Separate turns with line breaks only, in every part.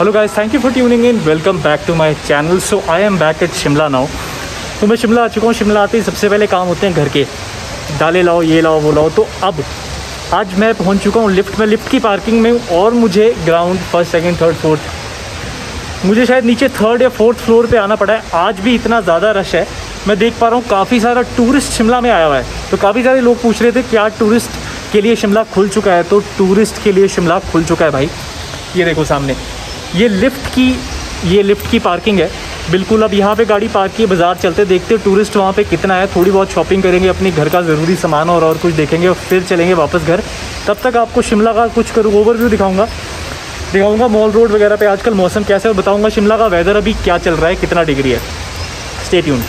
Hello guys, thank you for tuning in, welcome back to my channel. So I am back at Shimla now. तो मैं शिमला आ चुका हूँ। शिमला आते ही सबसे पहले काम होते हैं घर के, डाले लाओ, ये लाओ, वो लाओ। तो अब आज मैं पहुँच चुका हूँ लिफ्ट में, लिफ्ट की पार्किंग में हूँ और मुझे ground first, second, third, fourth, मुझे शायद नीचे थर्ड या फोर्थ फ्लोर पे आना पड़ा है। आज भी इतना ज़्यादा रश है, मैं देख पा रहा हूँ काफ़ी सारा टूरिस्ट शिमला में आया हुआ है। तो काफ़ी सारे लोग पूछ रहे थे क्या टूरिस्ट के लिए शिमला खुल चुका है। तो टूरिस्ट के लिए शिमला खुल चुका है भाई। ये देखो सामने, ये लिफ्ट की पार्किंग है बिल्कुल। अब यहाँ पे गाड़ी पार्क की, बाज़ार चलते देखते टूरिस्ट वहाँ पे कितना है। थोड़ी बहुत शॉपिंग करेंगे, अपनी घर का ज़रूरी सामान और कुछ देखेंगे और फिर चलेंगे वापस घर। तब तक आपको शिमला का कुछ ओवरव्यू दिखाऊंगा मॉल रोड वगैरह पे आजकल मौसम कैसा है, बताऊंगा शिमला का वेदर अभी क्या चल रहा है, कितना डिग्री है। Stay tuned.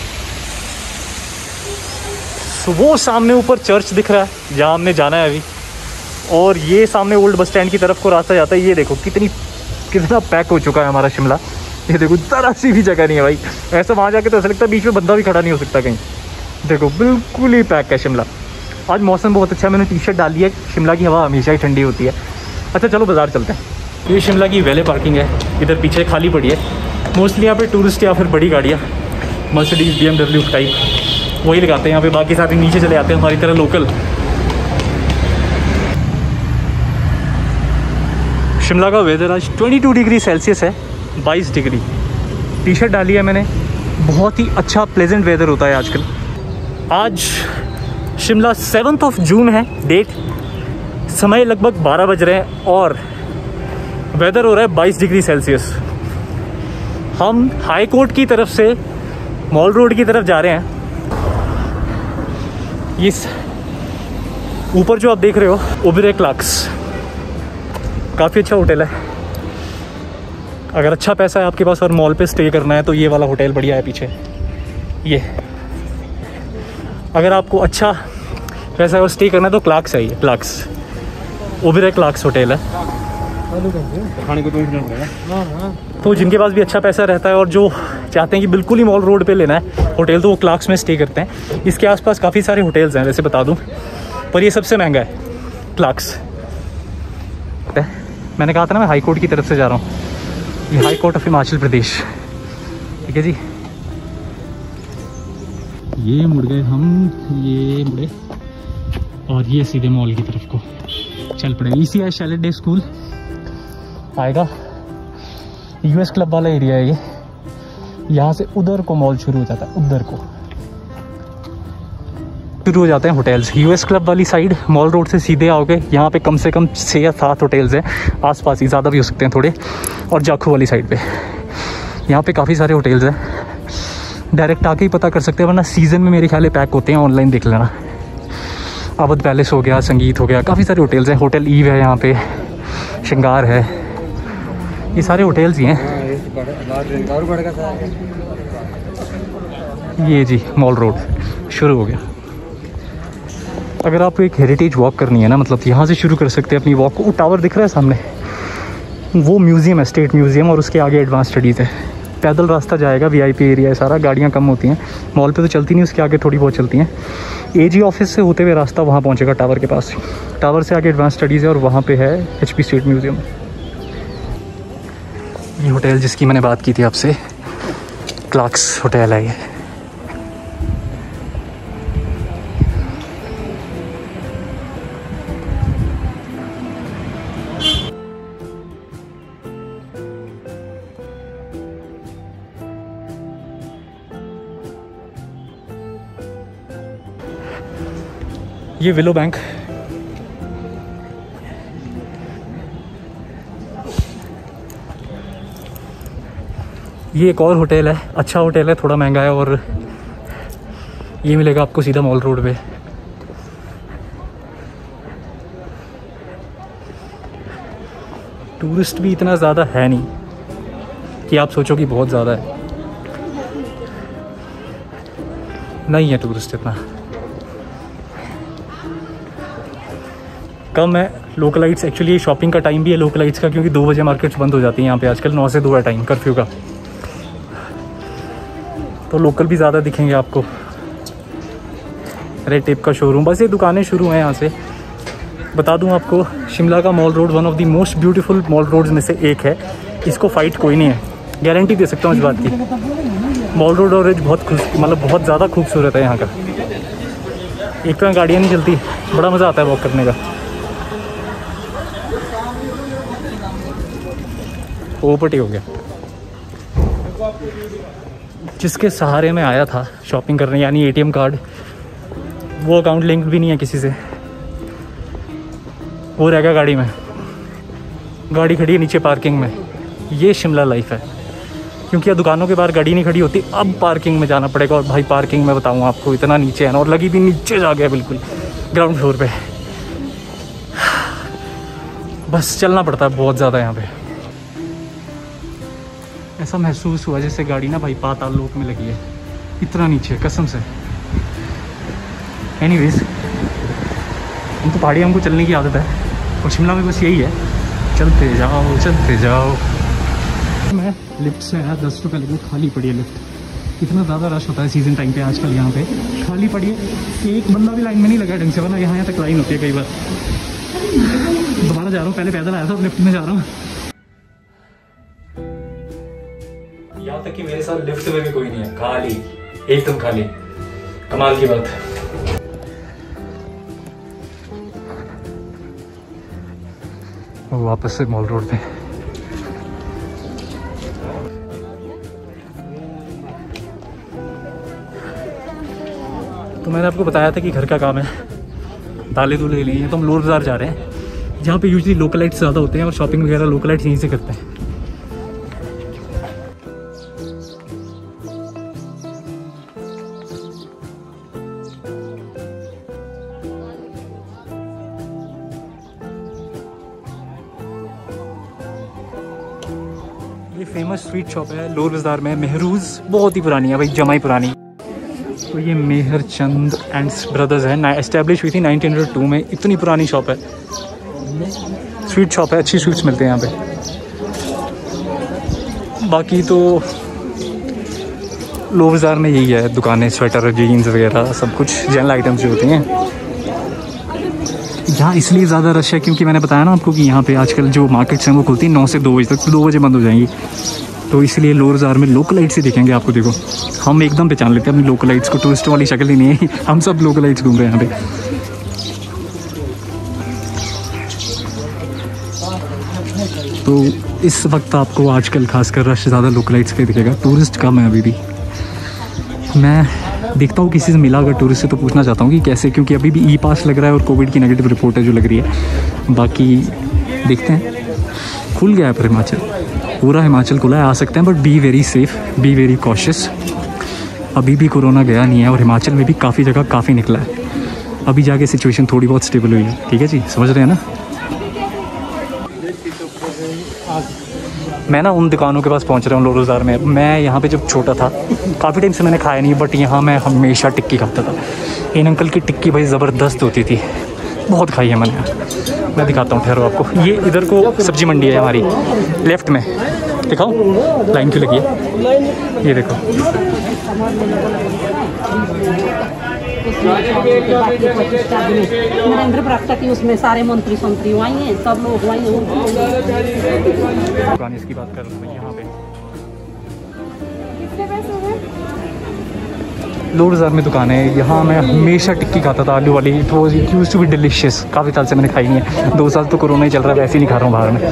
तो वो सामने ऊपर चर्च दिख रहा है जहाँ हमने जाना है अभी, और ये सामने ओल्ड बस स्टैंड की तरफ को रास्ता जाता है। ये देखो कितना पैक हो चुका है हमारा शिमला। ये देखो ज़रा सी भी जगह नहीं है भाई। ऐसा वहाँ जाके तो ऐसा लगता है बीच में बंदा भी खड़ा नहीं हो सकता कहीं। देखो बिल्कुल ही पैक है शिमला। आज मौसम बहुत अच्छा है, मैंने टी शर्ट डाली है। शिमला की हवा हमेशा ही ठंडी होती है। अच्छा चलो बाज़ार चलते हैं। ये शिमला की वैले पार्किंग है, इधर पीछे खाली पड़ी है। मोस्टली यहाँ पे टूरिस्ट या फिर बड़ी गाड़ियाँ, मर्सिडीज, BMW टाइप, वही लगाते हैं यहाँ पे। बाकी सारे नीचे चले आते हैं हमारी तरह लोकल। शिमला का वेदर आज 22 डिग्री सेल्सियस है, 22 डिग्री। टी शर्ट डाली है मैंने। बहुत ही अच्छा प्लेजेंट वेदर होता है आजकल। आज शिमला 7 जून है डेट, समय लगभग 12 बज रहे हैं और वेदर हो रहा है 22 डिग्री सेल्सियस। हम हाई कोर्ट की तरफ से मॉल रोड की तरफ जा रहे हैं। ये ऊपर जो आप देख रहे हो ओबेरॉय क्लार्क्स, काफ़ी अच्छा होटल है। अगर अच्छा पैसा है आपके पास और मॉल पे स्टे करना है तो ये वाला होटल बढ़िया है पीछे। ये अगर आपको अच्छा पैसा है और स्टे करना है तो क्लार्क्स है। ये क्लार्क्स, ओबेरॉय क्लार्क्स होटल है। तो जिनके पास भी अच्छा पैसा रहता है और जो चाहते हैं कि बिल्कुल ही मॉल रोड पे लेना है होटल, तो वो क्लार्क्स में स्टे करते हैं। इसके आसपास काफ़ी सारे होटल्स हैं वैसे बता दूं, पर ये सबसे महंगा है क्लार्क्स। मैंने कहा था ना मैं हाई कोर्ट की तरफ से जा रहा हूँ। ये high court of Himachal Pradesh, ठीक है जी। ये मुड़ गए हम, ये मुड़े और ये सीधे मॉल की तरफ को चल पड़े। ECI शैलेट डे स्कूल आएगा। US क्लब वाला एरिया है ये। यहाँ से उधर को मॉल शुरू हो जाता है, उधर को शुरू हो जाते हैं होटल्स। US क्लब वाली साइड मॉल रोड से सीधे आओगे, यहाँ पे कम से कम 6 या 7 होटल्स हैं आसपास ही, ज़्यादा भी हो सकते हैं थोड़े। और जाखू वाली साइड पे यहाँ पे काफ़ी सारे होटल्स हैं। डायरेक्ट आके ही पता कर सकते हैं, वरना सीज़न में मेरे ख्याल पैक होते हैं, ऑनलाइन देख लेना। अवध पैलेस हो गया, संगीत हो गया, काफ़ी सारे होटल्स हैं। होटल ईव है यहाँ पे, श्रृंगार है, ये सारे होटल्स ही हैं। ये जी मॉल रोड शुरू हो गया। अगर आपको एक हेरिटेज वॉक करनी है ना, मतलब यहाँ से शुरू कर सकते हैं अपनी वॉक। वो टावर दिख रहा है सामने, वो म्यूज़ियम है, स्टेट म्यूज़ियम, और उसके आगे एडवांस स्टडीज़ है। पैदल रास्ता जाएगा, VIP एरिया है सारा, गाड़ियाँ कम होती हैं। मॉल पे तो चलती नहीं, उसके आगे थोड़ी बहुत चलती हैं। AG ऑफिस से होते हुए रास्ता वहाँ पहुँचेगा टावर के पास। टावर से आगे एडवांस स्टडीज़ है और वहाँ पे है HP स्टेट म्यूज़ियम। ये होटल जिसकी मैंने बात की थी आपसे, क्लार्क्स होटल है ये। ये विलो बैंक, ये एक और होटल है, अच्छा होटल है, थोड़ा महंगा है, और ये मिलेगा आपको सीधा मॉल रोड पे। टूरिस्ट भी इतना ज़्यादा है नहीं कि आप सोचो कि बहुत ज़्यादा है, नहीं है टूरिस्ट इतना कम है। लोकलाइट्स, एक्चुअली शॉपिंग का टाइम भी है लोकलाइट्स का, क्योंकि 2 बजे मार्केट्स बंद हो जाती हैं यहाँ पे आजकल। 9 से 2 है टाइम कर्फ्यू का, तो लोकल भी ज़्यादा दिखेंगे आपको। रेड टेप का शोरूम, बस ये दुकानें शुरू हैं यहाँ से। बता दूं आपको, शिमला का mall road one of the most beautiful mall roads में से एक है। इसको फाइट कोई नहीं है, गारंटी दे सकता हूँ इस बात की। मॉल रोड ऑरेंज बहुत ज़्यादा खूबसूरत है यहाँ का। एक तो गाड़ियाँ नहीं चलती, बड़ा मज़ा आता है वॉक करने का। ओपटी हो गया। जिसके सहारे में आया था शॉपिंग करने, यानी एटीएम कार्ड, वो अकाउंट लिंक भी नहीं है किसी से, वो रह गया गाड़ी में। गाड़ी खड़ी है नीचे पार्किंग में। ये शिमला लाइफ है, क्योंकि अब दुकानों के बाहर गाड़ी नहीं खड़ी होती, अब पार्किंग में जाना पड़ेगा। और भाई पार्किंग में बताऊँ आपको, इतना नीचे है ना, और लगी भी नीचे जा गया बिल्कुल ग्राउंड फ्लोर पे। बस चलना पड़ता है बहुत ज़्यादा यहाँ पे। ऐसा महसूस हुआ जैसे गाड़ी ना भाई पाताल लोक में लगी है, इतना नीचे कसम से। एनीवेज, हम तो पहाड़ी, हमको चलने की आदत है, और शिमला में बस यही है, चलते जाओ चलते जाओ। मैं लिफ्ट से आया, 10 रुपये लगे, खाली पड़ी है लिफ्ट। इतना ज़्यादा रश होता है सीज़न टाइम पे आजकल यहाँ पे, खाली पड़ी है, एक बंदा भी लाइन में नहीं लगा ढंग से, वरना यहाँ तक लाइन होती है कई बार। दोबारा जा रहा हूँ, पहले पैदल आया था, लिफ्ट में जा रहा हूँ। यहाँ तक कि मेरे साथ लिफ्ट में भी कोई नहीं है, खाली, एकदम खाली, कमाल की बात है। वापस से मॉल रोड पे। तो मैंने आपको बताया था कि घर का काम है, दालें दूल्हे ले लिए, तो हम लोर बाज़ार जा रहे हैं, जहाँ पे यूजुअली लोकलाइट्स ज़्यादा होते हैं और शॉपिंग वगैरह लोकलाइट्स यहीं से करते हैं। ये फेमस स्वीट शॉप है लोर बाज़ार में, मेहरूज, बहुत ही पुरानी है भाई, जमाई पुरानी। तो ये मेहर चंद एंड ब्रदर्स है, एस्टेब्लिश हुई थी 1902 में। इतनी पुरानी शॉप है, स्वीट शॉप है, अच्छी स्वीट्स मिलते हैं यहाँ पे। बाकी तो लोर बाज़ार में यही है दुकानें, स्वेटर, जीन्स वगैरह सब कुछ जनरल आइटम्स जो होती हैं। यहाँ इसलिए ज़्यादा रश है क्योंकि मैंने बताया ना आपको कि यहाँ पे आजकल जो मार्केट्स हैं वो खुलती हैं 9 से 2 बजे तक, 2 बजे बंद हो जाएंगी। तो इसलिए लोर बाज़ार में लोकलाइट्स ही दिखेंगे आपको। देखो, हम एकदम पहचान लेते हैं अपनी लोकलाइट्स को, टूरिस्ट वाली शक्ल ही नहीं है, हम सब लोकलाइट्स घूम रहे हैं यहाँ पे। तो इस वक्त आपको आजकल खासकर रश ज़्यादा लोकलाइट्स का दिखेगा, टूरिस्ट कम है अभी भी। मैं देखता हूँ किसी से मिला अगर टूरिस्ट से, तो पूछना चाहता हूँ कि कैसे, क्योंकि अभी भी ई पास लग रहा है और कोविड की नेगेटिव रिपोर्ट है जो लग रही है। बाकी देखते हैं, खुल गया है पर हिमाचल, पूरा हिमाचल खुला है, आ सकते हैं, but be very safe, be very cautious. अभी भी कोरोना गया नहीं है और हिमाचल में भी काफ़ी जगह काफ़ी निकला है। अभी जाके सिचुएशन थोड़ी बहुत स्टेबल हुई है, ठीक है जी, समझ रहे हैं ना। मैं ना उन दुकानों के पास पहुंच रहा हूँ लोर बाज़ार में। मैं यहाँ पे जब छोटा था, काफ़ी टाइम से मैंने खाया नहीं, बट यहाँ मैं हमेशा टिक्की खाता था। इन अंकल की टिक्की भाई ज़बरदस्त होती थी, बहुत खाई है मैंने। मैं दिखाता हूँ, ठहरो आपको। ये इधर को सब्जी मंडी है हमारी, लेफ़्ट में, दिखाओ लाइन क्यों लगी है, ये देखो।
नरेंद्र बरागटा की उसमें सारे मंत्री संतरी हुआ हैं, सब लोग हुआ
दुकान इसकी बात कर रहे हैं यहाँ पे लोर बाज़ार में दुकान है। यहाँ मैं हमेशा टिक्की खाता था, आलू वाली। It was used to be delicious. काफ़ी साल से मैंने खाई नहीं है, 2 साल तो कोरोना ही चल रहा है, वैसे ही नहीं खा रहा हूँ बाहर में।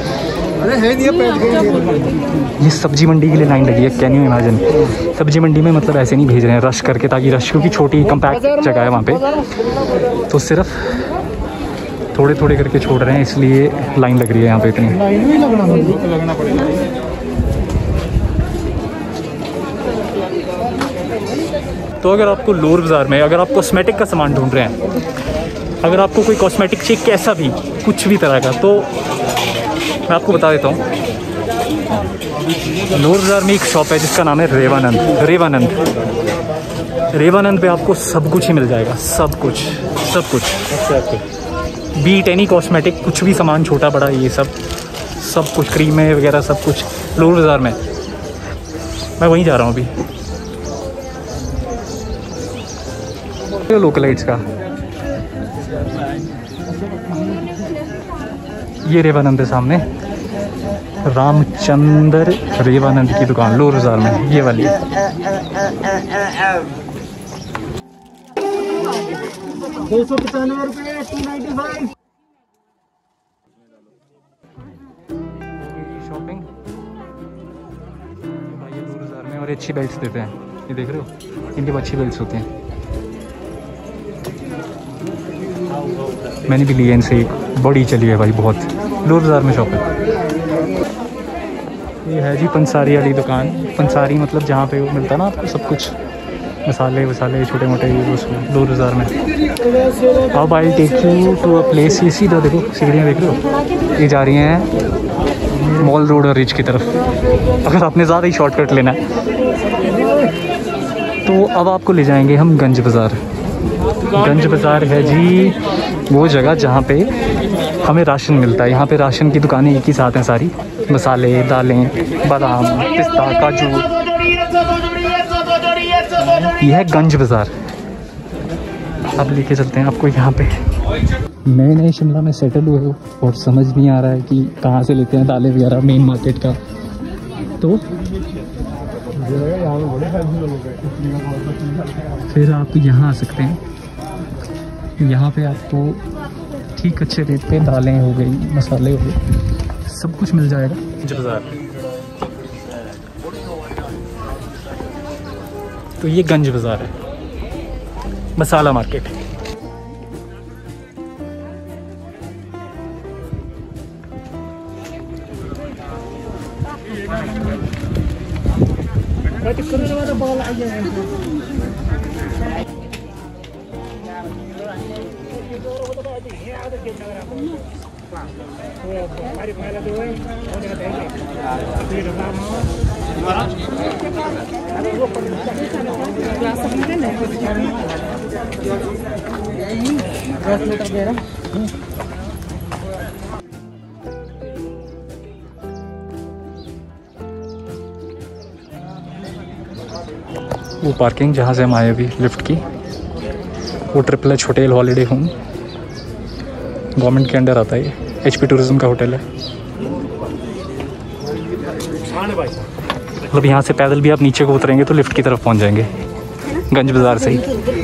ये सब्जी मंडी के लिए लाइन लगी है, कैन यू इमेजिन। सब्जी मंडी में मतलब ऐसे नहीं भेज रहे हैं रश करके, ताकि रश, क्योंकि छोटी कम्पैक्ट जगह है वहाँ पे, तो सिर्फ थोड़े थोड़े करके छोड़ रहे हैं, इसलिए लाइन लग रही है यहाँ पे इतनी। लगना पड़ेगा। तो अगर आपको लोर बाज़ार में, अगर आप कॉस्मेटिक का सामान ढूंढ रहे हैं, अगर आपको कोई कॉस्मेटिक चाहिए कैसा भी, कुछ भी तरह का, तो मैं आपको बता देता हूँ। लोर बाज़ार में एक शॉप है जिसका नाम है रेवानंद पे आपको सब कुछ ही मिल जाएगा, सब कुछ। बीट एनी कॉस्मेटिक, कुछ भी सामान, छोटा बड़ा, ये सब कुछ, क्रीमें वगैरह सब कुछ लोर बाज़ार में। मैं वहीं जा रहा हूँ अभी, लोकलाइट्स का। ये रेवानंद है सामने, रामचंद्र रेवानंद की दुकान लोर बाजार में, ये वाली। शॉपिंग भाई लोर बाजार में, और अच्छी बेल्ट्स देते हैं, ये देख रहे हो, इनके पास अच्छी बेल्ट्स होती हैं। मैंने भी लिया इनसे, एक बड़ी चली है भाई बहुत। लोर बाजार में शॉप है। ये है जी पंसारी वाली दुकान। पंसारी मतलब जहाँ पे वो मिलता है ना आपको सब कुछ, मसाले वसाले छोटे मोटे, लोर बाजार में। अब I take you to a place. ये सीधा देखो सीढ़ियाँ देख रहे हो, ये जा रही हैं मॉल रोड और रिच की तरफ, अगर आपने ज़्यादा ही शॉर्टकट लेना है। तो अब आपको ले जाएंगे हम गंज बाज़ार। गंज बाज़ार है जी वो जगह जहाँ पे हमें राशन मिलता है। यहाँ पे राशन की दुकानें एक ही साथ हैं सारी, मसाले, दालें, बादाम, पिस्ता, काजू। यह है गंज बाज़ार। अब लेके चलते हैं आपको यहाँ पे। नए नए शिमला में सेटल हुए हो और समझ नहीं आ रहा है कि कहाँ से लेते हैं दालें वगैरह मेन मार्केट का, तो फिर आप यहाँ आ सकते हैं। यहाँ पे आपको ठीक अच्छे रेट पे दालें हो गई, मसाले हो गए, सब कुछ मिल जाएगा। बाज़ार तो ये गंज बाज़ार है, मसाला मार्केट। वो पार्किंग जहाँ से हम आए अभी लिफ्ट की, वो triple H hotel holiday home, government के अंडर आता है ये, HP टूरिज्म का होटल है। मतलब यहाँ से पैदल भी आप नीचे को उतरेंगे तो लिफ्ट की तरफ पहुँच जाएंगे गंज बाज़ार से ही।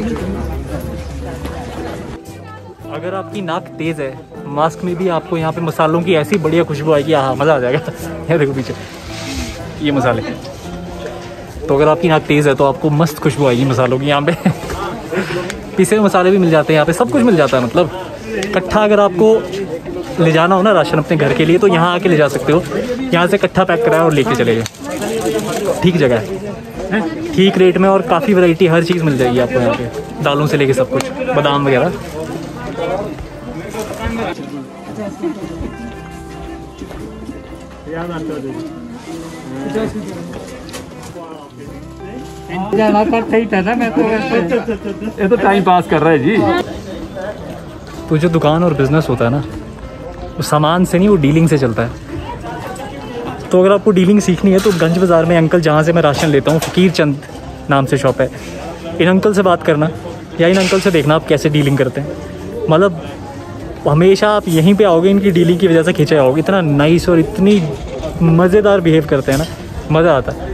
अगर आपकी नाक तेज़ है, मास्क में भी आपको यहाँ पे मसालों की ऐसी बढ़िया खुशबू आएगी, हाँ मज़ा आ जाएगा। ये देखो पीछे ये मसाले, तो अगर आपकी नाक तेज़ है तो आपको मस्त खुशबू आएगी मसालों की। यहाँ पे पिसे हुए मसाले भी मिल जाते हैं, यहाँ पे सब कुछ मिल जाता है। मतलब इकट्ठा अगर आपको ले जाना हो ना राशन अपने घर के लिए, तो यहाँ आके ले जा सकते हो। यहाँ से इकट्ठा पैक कराया और लेके चले गए। ठीक जगह है, ठीक रेट में, और काफ़ी वैरायटी, हर चीज़ मिल जाएगी आपको यहाँ पे, दालों से लेके सब कुछ, बादाम वगैरह।
ये तो टाइम पास कर रहा है जी।
तो जो दुकान और बिजनेस होता है ना, वो सामान से नहीं, वो डीलिंग से चलता है। तो अगर आपको डीलिंग सीखनी है तो गंज बाज़ार में अंकल जहाँ से मैं राशन लेता हूँ, फ़कीर चंद नाम से शॉप है, इन अंकल से बात करना या इन अंकल से देखना आप कैसे डीलिंग करते हैं। मतलब हमेशा आप यहीं पे आओगे, इनकी डीलिंग की वजह से खींचे आओगे। इतना नाइस और इतनी मज़ेदार बिहेव करते हैं ना, मज़ा आता है।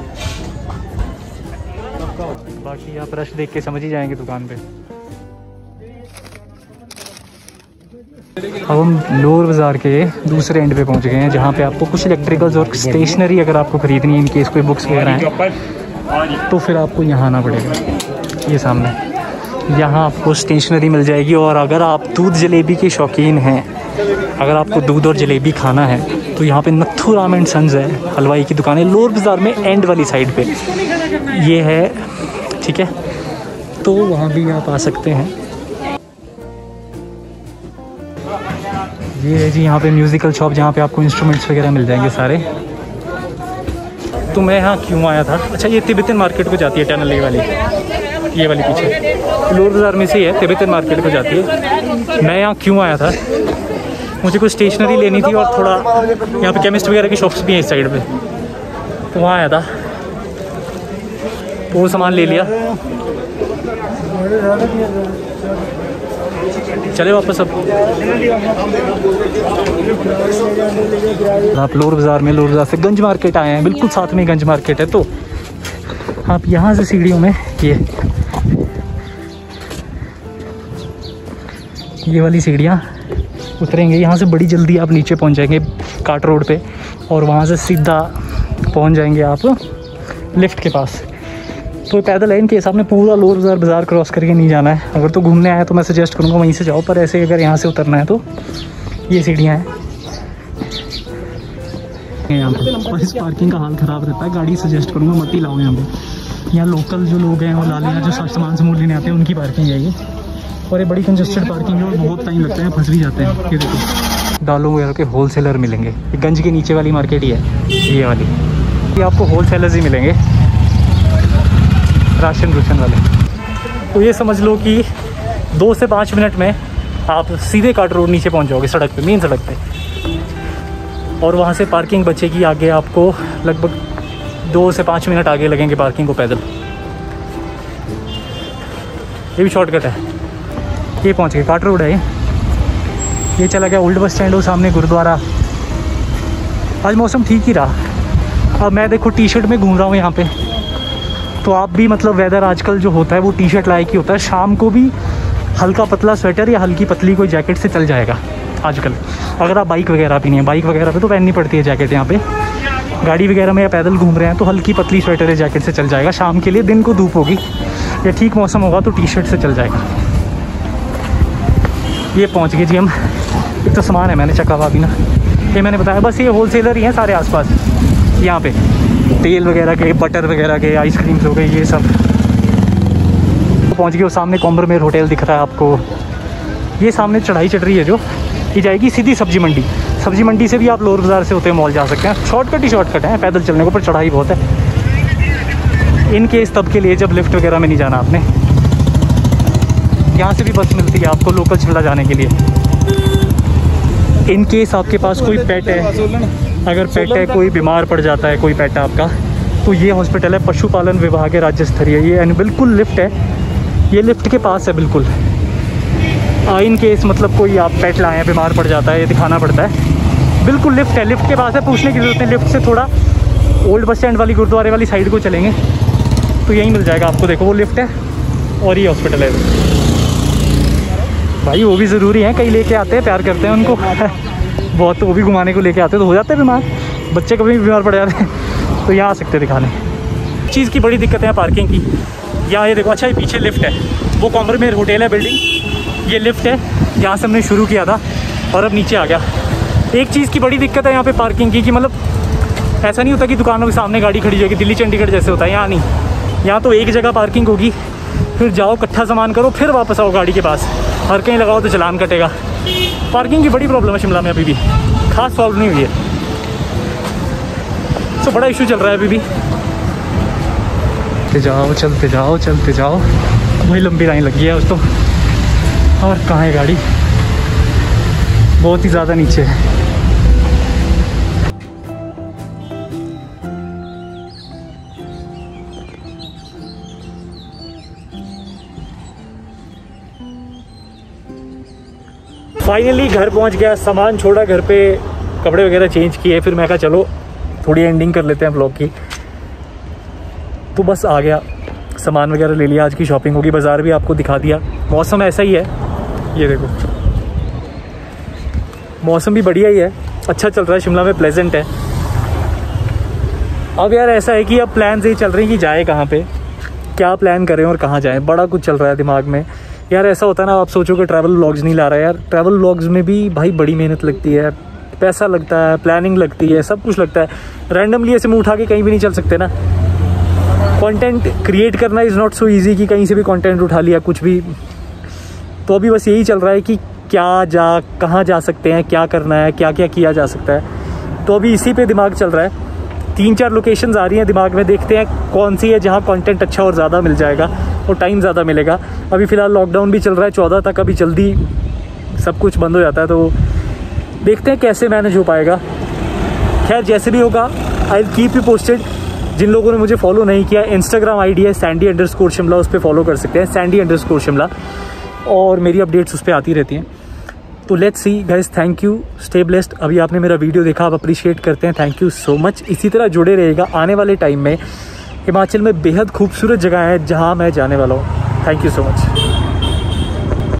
बाकी आप रश देख के समझ ही जाएंगे दुकान पे। अब हम लोर बाज़ार के दूसरे एंड पे पहुंच गए हैं, जहाँ पे आपको कुछ इलेक्ट्रिकल्स और स्टेशनरी अगर आपको ख़रीदनी है, इनकेस कोई बुक्स वगैरह हैं, तो फिर आपको यहाँ आना पड़ेगा। ये सामने यहाँ आपको स्टेशनरी मिल जाएगी। और अगर आप दूध जलेबी के शौकीन हैं, अगर आपको दूध और जलेबी खाना है, तो यहाँ पे नथु राम एंड सन्स है, हलवाई की दुकान है, लोर बाज़ार में एंड वाली साइड पे ये है। ठीक है, तो वहाँ भी आप आ सकते हैं। ये है जी यहाँ पे म्यूज़िकल शॉप, जहाँ पे आपको इंस्ट्रूमेंट्स वगैरह मिल जाएंगे सारे। तो मैं यहाँ क्यों आया था? अच्छा, ये तिब्बतन मार्केट को जाती है टनल वाली, ये वाली पीछे लोर बाज़ार में से है, तिब्बतन मार्केट को जाती है। मैं यहाँ क्यों आया था? मुझे कुछ स्टेशनरी लेनी थी और थोड़ा यहाँ पे केमिस्ट वगैरह की शॉप्स भी हैं इस साइड पे, तो वहाँ आया था, तो वो सामान ले लिया। चले वापस अब। आप लोअर बाज़ार से गंज मार्केट आए हैं, बिल्कुल साथ में गंज मार्केट है। तो आप यहाँ से सीढ़ियों में ये वाली सीढ़ियाँ उतरेंगे, यहाँ से बड़ी जल्दी आप नीचे पहुँच जाएंगे काट रोड पे, और वहाँ से सीधा पहुँच जाएंगे आप लिफ्ट के पास। तो पैदल है, इनके हिसाब में पूरा लोअर बाज़ार क्रॉस करके नहीं जाना है। अगर तो घूमने आया तो मैं सजेस्ट करूँगा वहीं से जाओ, पर ऐसे अगर यहाँ से उतरना है तो ये सीढ़ियाँ हैं यहाँ पे। और इस पार्किंग का हाल ख़राब रहता है, गाड़ी सजेस्ट करूँगा मत ही लाओ यहाँ पे। यहाँ लोकल जो लोग हैं वो लालिया जो सामान लेने आते हैं उनकी पार्किंग है ये, और ये बड़ी कंजस्टेड पार्किंग है और बहुत टाइम लगता है, फंस भी जाते हैं। ये देखो दालों वगैरह के होलसेलर मिलेंगे, ये गंज के नीचे वाली मार्केट ही है ये वाली, ये आपको होलसेलर्स ही मिलेंगे राशन वाले। तो ये समझ लो कि 2 से 5 मिनट में आप सीधे काट रोड नीचे पहुंच जाओगे सड़क पे, मेन सड़क पे, और वहाँ से पार्किंग बचेगी आगे आपको लगभग 2 से 5 मिनट आगे लगेंगे पार्किंग को पैदल। ये भी शॉर्टकट है। ये पहुँच गए काट रोड है ये चला गया ओल्ड बस स्टैंड, हो सामने गुरुद्वारा। आज मौसम ठीक ही रहा। अब मैं देखो टी शर्ट में घूम रहा हूँ यहाँ पे, तो आप भी मतलब वेदर आजकल जो होता है वो टी शर्ट लायक ही होता है। शाम को भी हल्का पतला स्वेटर या हल्की पतली कोई जैकेट से चल जाएगा आजकल। अगर आप बाइक वगैरह भी नहीं है, बाइक वगैरह पे तो पहननी पड़ती है जैकेट। यहाँ पे गाड़ी वगैरह में या पैदल घूम रहे हैं तो हल्की पतली स्वेटर या जैकेट से चल जाएगा शाम के लिए। दिन को धूप होगी या ठीक मौसम होगा तो टी शर्ट से चल जाएगा। ये पहुँच गए जी हम। एक तो सामान है मैंने चखा हुआ अभी ना, ये मैंने बताया, बस ये होलसेलर ही हैं सारे आसपास यहाँ पे, तेल वगैरह के, बटर वगैरह के, आइसक्रीम्स हो गई, ये सब। तो पहुँच गए, वो सामने कॉम्बरमेर होटल दिख रहा है आपको। ये सामने चढ़ाई चढ़ रही है जो, ये जाएगी सीधी सब्जी मंडी। सब्जी मंडी से भी आप लोअर बाज़ार से होते मॉल जा सकते हैं। शॉर्टकट ही शॉर्टकट है पैदल चलने को, पर चढ़ाई बहुत है। इन केस तब के लिए जब लिफ्ट वगैरह में नहीं जाना आपने, यहाँ से भी बस मिलती है आपको लोकल शिमला जाने के लिए। इन केस आपके पास कोई पेट है, अगर पेट है, कोई बीमार पड़ जाता है कोई पेट है आपका, तो ये हॉस्पिटल है पशुपालन विभाग है राज्य स्तरीय, ये बिल्कुल लिफ्ट है, ये लिफ्ट के पास है बिल्कुल। इन केस मतलब कोई आप पेट लाए हैं, बीमार पड़ जाता है, ये दिखाना पड़ता है, बिल्कुल लिफ्ट है, लिफ्ट के पास है, पूछने की जरूरत नहीं। लिफ्ट से थोड़ा ओल्ड बस स्टैंड वाली गुरुद्वारे वाली साइड को चलेंगे तो यहीं मिल जाएगा आपको। देखो वो लिफ्ट है और ये हॉस्पिटल है भाई। वो भी ज़रूरी है, कई लेके आते हैं, प्यार करते हैं उनको बहुत, तो वो भी घुमाने को लेके आते हैं तो हो जाते हैं बीमार, बच्चे कभी भी बीमार पड़ जाते हैं तो यहाँ आ सकते हैं दिखाने। चीज़ की बड़ी दिक्कत है पार्किंग की। यहाँ ये देखो, अच्छा ये पीछे लिफ्ट है, वो कॉम्बरमेर होटल है बिल्डिंग, ये लिफ्ट है, यहाँ से हमने शुरू किया था और अब नीचे आ गया। एक चीज़ की बड़ी दिक्कत है यहाँ पे पार्किंग की, कि मतलब ऐसा नहीं होता कि दुकानों के सामने गाड़ी खड़ी जाएगी, दिल्ली चंडीगढ़ जैसे होता है, यहाँ नहीं। यहाँ तो एक जगह पार्किंग होगी, फिर जाओ इकट्ठा सामान करो, फिर वापस आओ गाड़ी के पास, हर कहीं लगाओ तो चलान कटेगा। पार्किंग की बड़ी प्रॉब्लम है शिमला में, अभी भी खास सॉल्व नहीं हुई है, तो बड़ा इशू चल रहा है अभी भी। चलते जाओ, वही लंबी लाइन लगी है उस तो, और कहाँ है गाड़ी, बहुत ही ज़्यादा नीचे है। फाइनली घर पहुंच गया, सामान छोड़ा घर पे, कपड़े वगैरह चेंज किए, फिर मैं कहा चलो थोड़ी एंडिंग कर लेते हैं ब्लॉग की। तो बस आ गया, सामान वगैरह ले लिया, आज की शॉपिंग होगी, बाज़ार भी आपको दिखा दिया। मौसम ऐसा ही है, ये देखो मौसम भी बढ़िया ही है, अच्छा चल रहा है शिमला में, प्लेजेंट है। अब यार ऐसा है कि अब प्लान यही चल रहे हैं कि जाए कहाँ पे, क्या प्लान करें और कहाँ जाएँ, बड़ा कुछ चल रहा है दिमाग में। यार ऐसा होता है ना, आप सोचो कि ट्रैवल व्लॉग्स नहीं ला रहा है, यार ट्रैवल व्लॉग्स में भी भाई बड़ी मेहनत लगती है, पैसा लगता है, प्लानिंग लगती है, सब कुछ लगता है। रैंडमली ऐसे मुँह उठा के कहीं भी नहीं चल सकते ना। कंटेंट क्रिएट करना इज़ नॉट सो इजी कि कहीं से भी कंटेंट उठा लिया कुछ भी। तो अभी बस यही चल रहा है कि कहाँ जा सकते हैं, क्या करना है, क्या क्या किया जा सकता है। तो अभी इसी पे दिमाग चल रहा है। 3-4 लोकेशंस आ रही हैं दिमाग में, देखते हैं कौन सी है जहाँ कंटेंट अच्छा और ज़्यादा मिल जाएगा और टाइम ज़्यादा मिलेगा। अभी फ़िलहाल लॉकडाउन भी चल रहा है 14 तक, अभी जल्दी सब कुछ बंद हो जाता है, तो देखते हैं कैसे मैनेज हो पाएगा। खैर जैसे भी होगा I will keep you posted. जिन लोगों ने मुझे फॉलो नहीं किया, इंस्टाग्राम आईडी है sandy_शिमला, उस पर फॉलो कर सकते हैं sandy_शिमला। और मेरी अपडेट्स उस पर आती रहती हैं। तो let's see guys, thank you, stay blessed. अभी आपने मेरा वीडियो देखा, आप अप्रिशिएट करते हैं, थैंक यू सो मच। इसी तरह जुड़े रहेगा। आने वाले टाइम में हिमाचल में बेहद खूबसूरत जगह है जहाँ मैं जाने वाला हूँ। Thank you so much.